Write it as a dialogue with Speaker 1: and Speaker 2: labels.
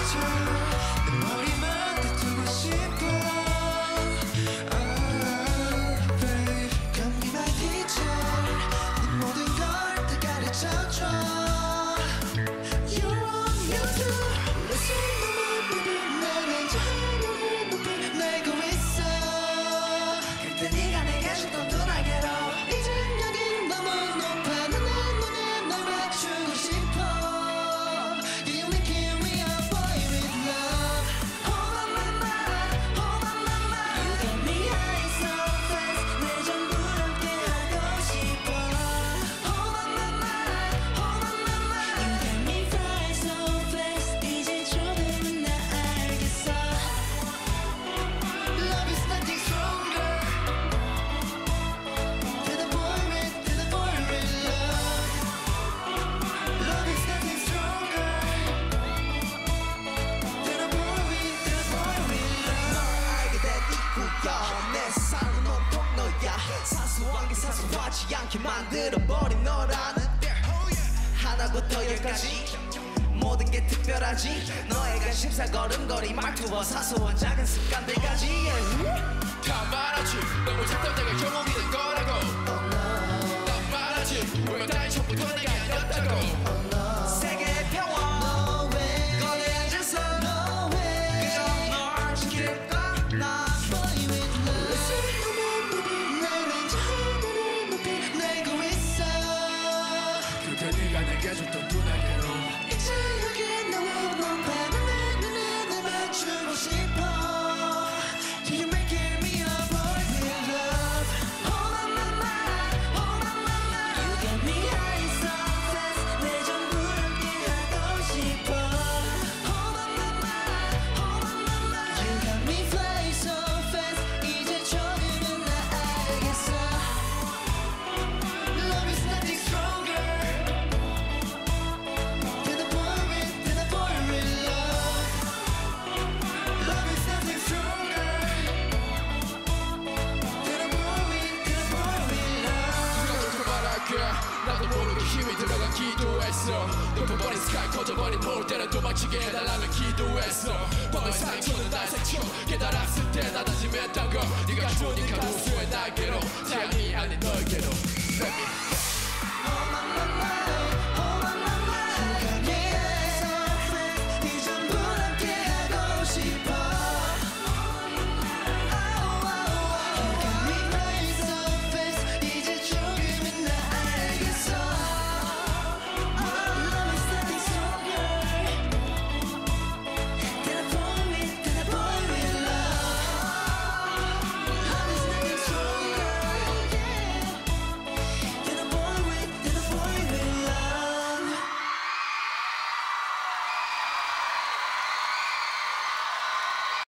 Speaker 1: 사소하지 않게 만들어버린 너라는 하나부터 열까지 모든 게 특별하지. 너의 관심사 걸음걸이 말투와 사소한 작은 습관들까지
Speaker 2: 다 말하지 너무 작던 내가 영웅이 된 거라고. 난 말하지 왜 나의 처음부터 내게 아니었다고.
Speaker 1: 세계의 평화 거리에 앉아서 그저 널 지킬까 나
Speaker 2: 네가 내게 줬던 두 날개로
Speaker 1: 이제 여기 너무 높아 내 눈에 날 맞추고 싶어. You making me a boy with love. Oh my my, oh my my. You got me high so fast. 내 전부를 함께 하고 싶어. Oh my my, oh my. You got me fly so fast. 이제 조금은 나 알겠어. Love is nothing stronger.
Speaker 2: 나도 모르게 힘이 들어가 기도했어. 높여버린 스카이 커져버린 볼 때는 도망치게 해달라며 기도했어. 밤의 상처는 날 새쳐 깨달았을 때 나 다짐했던 거 네가 주니까 우수의 날개로 태양이 아닌 너에게로.
Speaker 1: Oh my my.